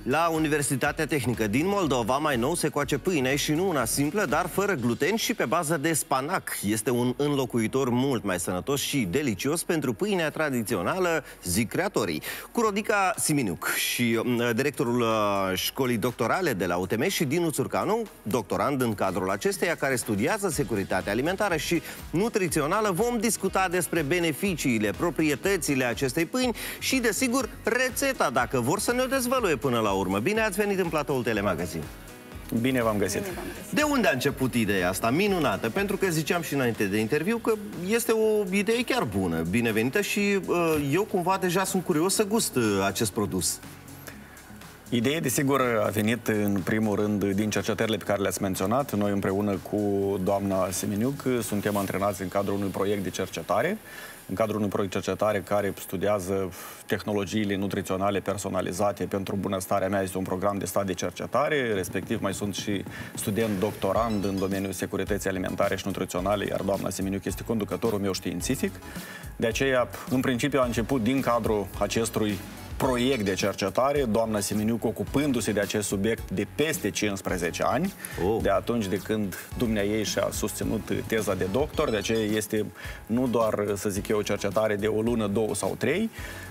La Universitatea Tehnică din Moldova, mai nou, se coace pâine și nu una simplă, dar fără gluten și pe bază de spanac. Este un înlocuitor mult mai sănătos și delicios pentru pâinea tradițională, zic creatorii. Cu Rodica Siminiuc și directorul școlii doctorale de la UTM și Dinu Țurcanu, doctorand în cadrul acesteia, care studiază securitatea alimentară și nutrițională, vom discuta despre beneficiile, proprietățile acestei pâini și, desigur, rețeta, dacă vor să ne o dezvăluie până la urmă. Bine ați venit în platoul Telemagazin. Bine v-am găsit. De unde a început ideea asta minunată? Pentru că ziceam și înainte de interviu că este o idee chiar bună, binevenită și eu cumva deja sunt curios să gust acest produs. Ideea, desigur, a venit în primul rând din cercetările pe care le-ați menționat. Noi împreună cu doamna Siminiuc suntem antrenați în cadrul unui proiect de cercetare. În cadrul unui proiect de cercetare care studiază tehnologiile nutriționale personalizate pentru bunăstarea mea. Este un program de stat de cercetare, respectiv mai sunt și student doctorand în domeniul securității alimentare și nutriționale, iar doamna Siminiuc este conducătorul meu științific. De aceea, în principiu, a început din cadrul acestui proiect de cercetare, doamna Siminiuc ocupându-se de acest subiect de peste 15 ani, de atunci de când dumneaei și-a susținut teza de doctor. De aceea este nu doar, să zic eu, o cercetare de o lună, 2 sau 3,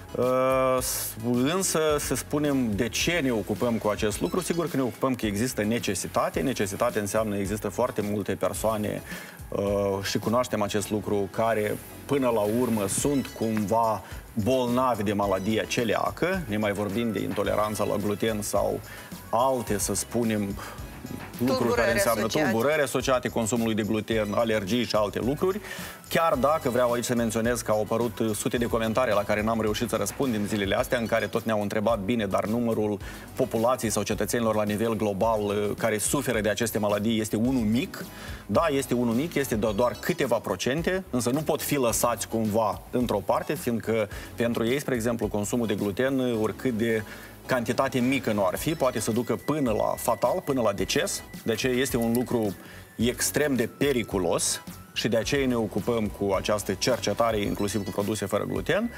însă să spunem de ce ne ocupăm cu acest lucru. Sigur că ne ocupăm că există necesitate. Necesitate înseamnă există foarte multe persoane și cunoaștem acest lucru care până la urmă sunt cumva bolnavi de maladia celiacă, ne mai vorbim de intoleranța la gluten sau alte, să spunem, lucruri care înseamnă tulburări asociate consumului de gluten, alergii și alte lucruri. Chiar dacă vreau aici să menționez că au apărut sute de comentarii la care n-am reușit să răspund în zilele astea, în care tot ne-au întrebat bine, dar numărul populației sau cetățenilor la nivel global care suferă de aceste maladii este unul mic. Da, este unul mic, este doar câteva procente, însă nu pot fi lăsați cumva într-o parte, fiindcă pentru ei, spre exemplu, consumul de gluten, oricât de cantitate mică nu ar fi, poate să ducă până la fatal, până la deces. De aceea este un lucru extrem de periculos și de aceea ne ocupăm cu această cercetare, inclusiv cu produse fără gluten.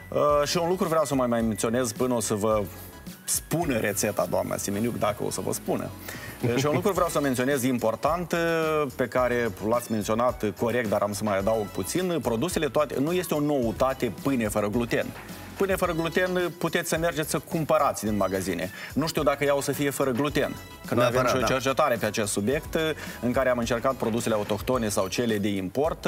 Și un lucru vreau să mai menționez până o să vă spună rețeta, doamna Siminiuc, dacă o să vă spună. Și un lucru vreau să menționez important, pe care l-ați menționat corect, dar am să mai adaug puțin. Produsele toate, nu este o noutate pâine fără gluten. Pâine fără gluten puteți să mergeți să cumpărați din magazine. Nu știu dacă ea o să fie fără gluten. Că noi avem și o cercetare pe acest subiect în care am încercat produsele autohtone sau cele de import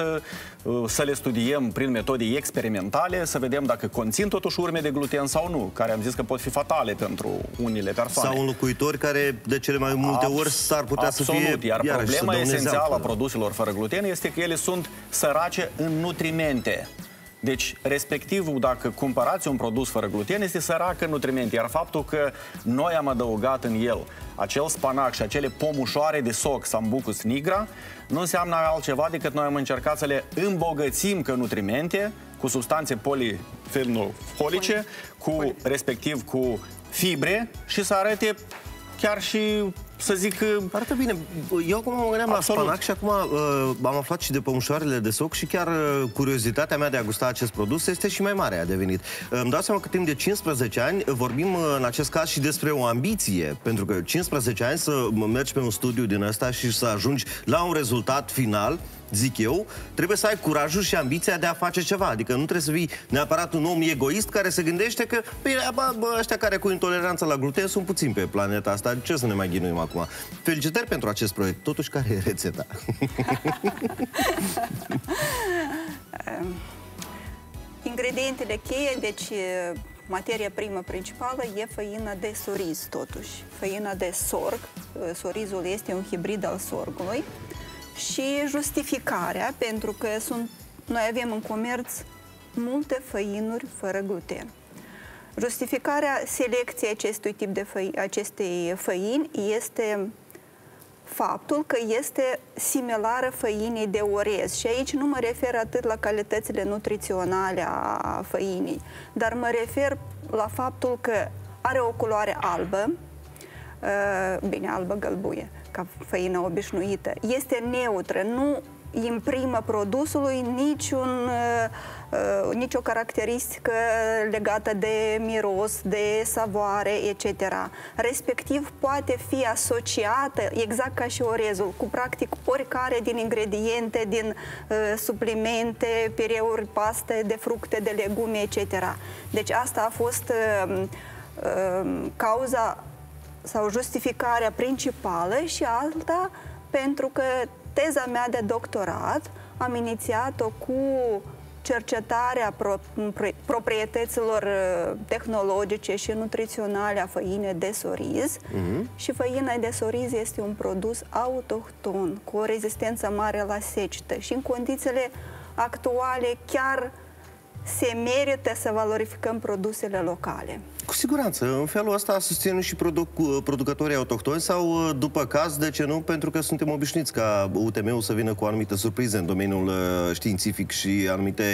să le studiem prin metode experimentale, să vedem dacă conțin totuși urme de gluten sau nu, care am zis că pot fi fatale pentru unele persoane. Sau înlocuitori care de cele mai multe ori s-ar putea să fie... Iar problema esențială a produselor fără gluten este că ele sunt sărace în nutrimente. Deci, respectiv, dacă cumpărați un produs fără gluten, este sărac în nutrimente. Iar faptul că noi am adăugat în el acel spanac și acele pomușoare de soc, Sambucus nigra, nu înseamnă altceva decât noi am încercat să le îmbogățim cu nutrimente, cu substanțe polifenolfolice, respectiv cu fibre și să arate chiar și, să zic... Arată bine. Eu acum mă gândeam la spanac și acum am aflat și de pămușoarele de soc și chiar curiozitatea mea de a gusta acest produs este și mai mare, a devenit. Îmi dau seama că timp de 15 ani vorbim în acest caz și despre o ambiție, pentru că 15 ani să mergi pe un studiu din ăsta și să ajungi la un rezultat final, zic eu, trebuie să ai curajul și ambiția de a face ceva. Adică nu trebuie să fii neapărat un om egoist care se gândește că ăștia care cu intoleranță la gluten sunt puțini pe planeta asta. Ce să ne mai ghinuim acum? Felicitări pentru acest proiect. Totuși, care e rețeta? Ingredientele cheie, deci materia primă principală e făina de soriz, totuși. Făina de sorg. Sorizul este un hibrid al sorgului. Și justificarea, pentru că noi avem în comerț multe făinuri fără gluten. Justificarea selecției acestui tip de acestei făini este faptul că este similară făinii de orez. Și aici nu mă refer atât la calitățile nutriționale a făinii, dar mă refer la faptul că are o culoare albă, bine, albă-gălbuie, ca făină obișnuită. Este neutră, nu imprimă produsului nicio caracteristică legată de miros, de savoare, etc. Respectiv, poate fi asociată, exact ca și orezul, cu practic oricare din ingrediente, din suplimente, pireuri, paste de fructe, de legume, etc. Deci asta a fost cauza sau justificarea principală, și alta pentru că teza mea de doctorat am inițiat-o cu cercetarea proprietăților tehnologice și nutriționale a făinei de soriz. Și făina de soriz este un produs autohton, cu o rezistență mare la secetă, și în condițiile actuale chiar se merită să valorificăm produsele locale. Cu siguranță. În felul ăsta susțin și producătorii autohtoni sau, după caz, de ce nu? Pentru că suntem obișnuiți ca UTM-ul să vină cu anumite surprize în domeniul științific și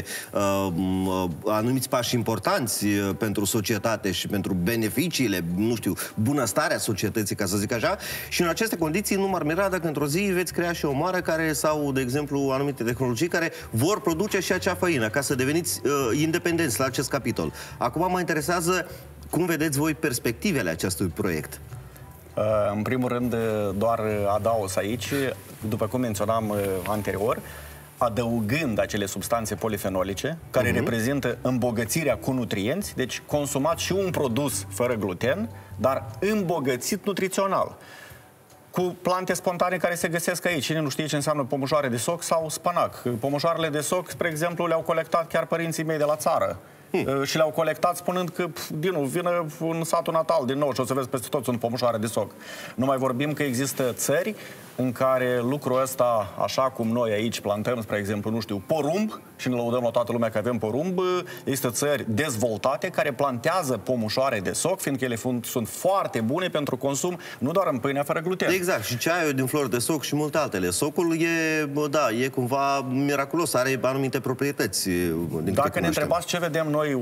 anumiți pași importanți pentru societate și pentru beneficiile, nu știu, bunăstarea societății, ca să zic așa. Și în aceste condiții nu m-ar mira dacă într-o zi veți crea și o mară care, sau, de exemplu, anumite tehnologii care vor produce și acea făină, ca să deveniți independenți la acest capitol. Acum mă interesează cum vedeți voi perspectivele acestui proiect? În primul rând, doar adaos aici, după cum menționam anterior, adăugând acele substanțe polifenolice, care reprezintă îmbogățirea cu nutrienți, deci consumat și un produs fără gluten, dar îmbogățit nutrițional, cu plante spontane care se găsesc aici. Cine nu știe ce înseamnă pomușoare de soc sau spanac. Pomușoarele de soc, spre exemplu, le-au colectat chiar părinții mei de la țară. Și le-au colectat spunând că, Dinu, vină în satul natal din nou și o să vezi peste tot sunt pomușoare de soc. Nu mai vorbim că există țări în care lucrul ăsta, așa cum noi aici plantăm, spre exemplu, nu știu, porumb, și ne lăudăm la toată lumea că avem porumb, există țări dezvoltate care plantează pomușoare de soc, fiindcă ele sunt foarte bune pentru consum, nu doar în pâinea fără gluten. Exact, și ceaiul din flori de soc și multe altele. Socul e cumva miraculos, are anumite proprietăți. Dacă ne întrebați ce vedem noi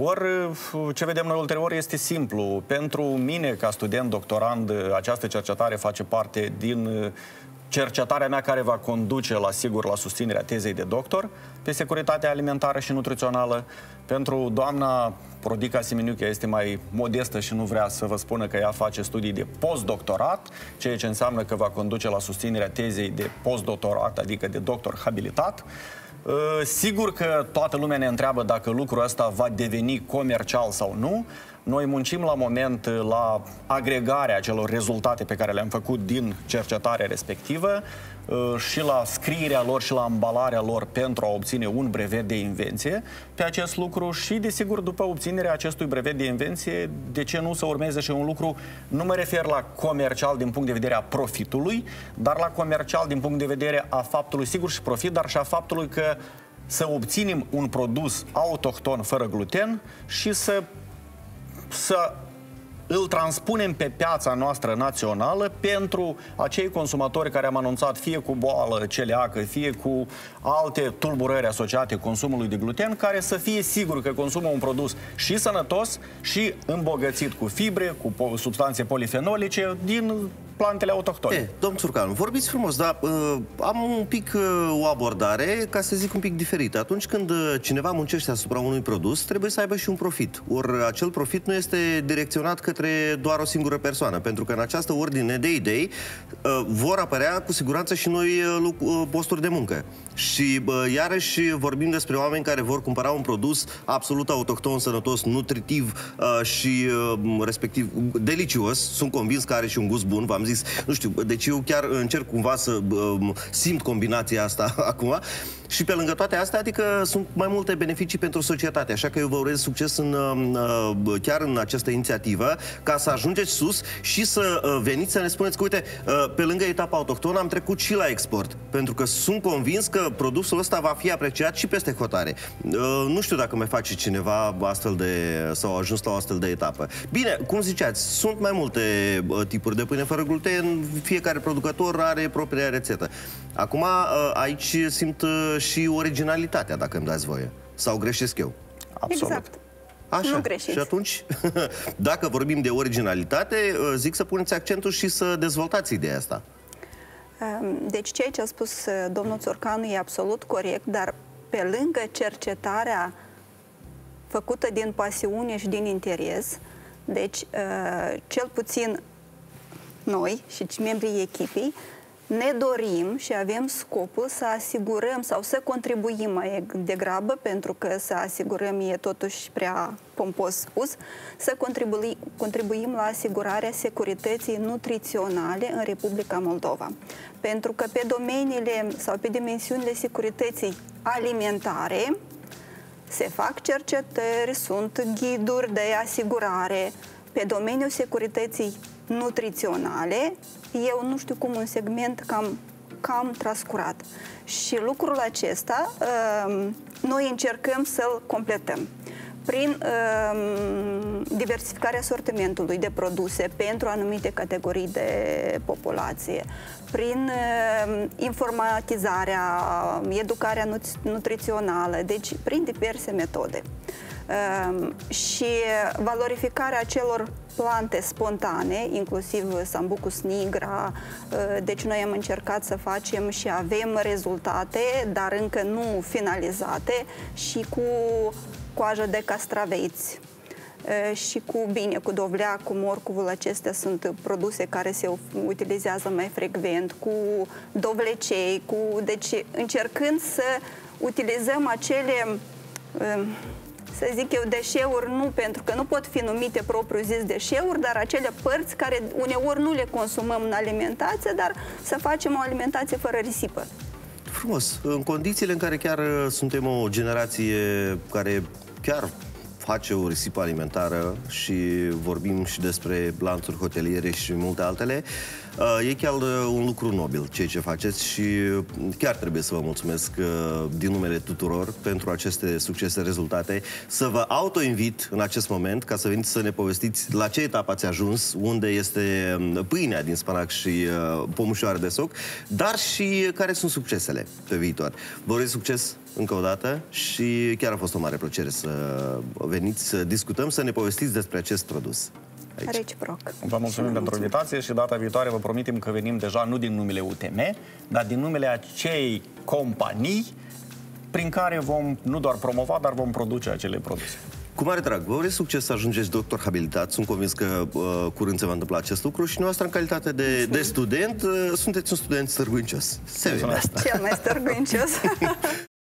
ulterior, este simplu. Pentru mine, ca student doctorand, această cercetare face parte din cercetarea mea care va conduce, sigur, la susținerea tezei de doctor pe securitatea alimentară și nutrițională. Pentru doamna Rodica Siminiuc, ea este mai modestă și nu vrea să vă spună că ea face studii de postdoctorat, ceea ce înseamnă că va conduce la susținerea tezei de postdoctorat, adică de doctor habilitat. Sigur că toată lumea ne întreabă dacă lucrul ăsta va deveni comercial sau nu. Noi muncim la moment la agregarea acelor rezultate pe care le-am făcut din cercetarea respectivă și la scrierea lor și la ambalarea lor pentru a obține un brevet de invenție pe acest lucru și, desigur, după obținerea acestui brevet de invenție, de ce nu să urmeze și un lucru, nu mă refer la comercial din punct de vedere a profitului, dar la comercial din punct de vedere a faptului, sigur și profit, dar și a faptului că să obținem un produs autohton fără gluten și să îl transpunem pe piața noastră națională pentru acei consumatori care am anunțat, fie cu boală celiacă, fie cu alte tulburări asociate consumului de gluten, care să fie sigur că consumă un produs și sănătos și îmbogățit cu fibre, cu substanțe polifenolice din plantele autohtone. Domn Țurcanu, vorbiți frumos, dar am un pic o abordare, ca să zic, un pic diferită. Atunci când cineva muncește asupra unui produs, trebuie să aibă și un profit. Ori acel profit nu este direcționat către doar o singură persoană, pentru că în această ordine de idei vor apărea cu siguranță și noi posturi de muncă. Și iarăși vorbim despre oameni care vor cumpăra un produs absolut autohton, sănătos, nutritiv și respectiv delicios. Sunt convins că are și un gust bun, v-am zis, nu știu, deci eu chiar încerc cumva să simt combinația asta acum. Și pe lângă toate astea, adică sunt mai multe beneficii pentru societate. Așa că eu vă urez succes chiar în această inițiativă, ca să ajungeți sus și să veniți să ne spuneți că, uite, pe lângă etapa autohtonă am trecut și la export. Pentru că sunt convins că produsul ăsta va fi apreciat și peste hotare. Nu știu dacă mai face cineva astfel sau a ajuns la o astfel de etapă. Bine, cum ziceați, sunt mai multe tipuri de pâine fără gluten, fiecare producător are propria rețetă. Acum, aici simt și originalitatea, dacă îmi dați voie. Sau greșesc eu? Absolut. Exact. Așa. Nu greșiți. Și atunci, dacă vorbim de originalitate, zic să puneți accentul și să dezvoltați ideea asta. Deci ceea ce a spus domnul Țorcanu e absolut corect, dar pe lângă cercetarea făcută din pasiune și din interes, deci cel puțin noi și membrii echipei ne dorim și avem scopul să asigurăm sau să contribuim mai degrabă, pentru că să asigurăm e totuși prea pompos spus, să contribuim la asigurarea securității nutriționale în Republica Moldova. Pentru că pe domeniile sau pe dimensiunile securității alimentare se fac cercetări, sunt ghiduri de asigurare. Pe domeniul securității nutriționale, eu nu știu cum un segment cam trascurat. Și lucrul acesta noi încercăm să-l completăm prin diversificarea sortimentului de produse pentru anumite categorii de populație, prin informatizarea, educarea nutrițională, deci prin diverse metode. Și valorificarea acelor plante spontane, inclusiv Sambucus nigra, deci noi am încercat să facem și avem rezultate, dar încă nu finalizate, și cu coajă de castraveți și cu dovleac, cu morcovul, acestea sunt produse care se utilizează mai frecvent, cu dovlecei, deci încercând să utilizăm acele să zic eu, deșeuri, nu pentru că nu pot fi numite propriu-zis deșeuri, dar acele părți care uneori nu le consumăm în alimentație, dar să facem o alimentație fără risipă. Frumos. În condițiile în care chiar suntem o generație care chiar face o risipă alimentară și vorbim și despre lanțuri hoteliere și multe altele, e chiar un lucru nobil ceea ce faceți și chiar trebuie să vă mulțumesc din numele tuturor pentru aceste succese, rezultate. Să vă auto-invit în acest moment ca să veniți să ne povestiți la ce etapă ați ajuns, unde este pâinea din spanac și pomușoare de soc, dar și care sunt succesele pe viitor. Vă urez succes încă o dată și chiar a fost o mare plăcere să veniți să discutăm, să ne povestiți despre acest produs aici. Reciproc. Vă mulțumim pentru invitație și data viitoare vă promitem că venim deja nu din numele UTM, dar din numele acei companii prin care vom nu doar promova, dar vom produce acele produse. Cu mare drag, vă urez succes să ajungeți doctor habilitat. Sunt convins că curând se va întâmpla acest lucru și noastră, în calitate de student, sunteți un student stârguincios. Se vede asta. Cel mai stârguincios.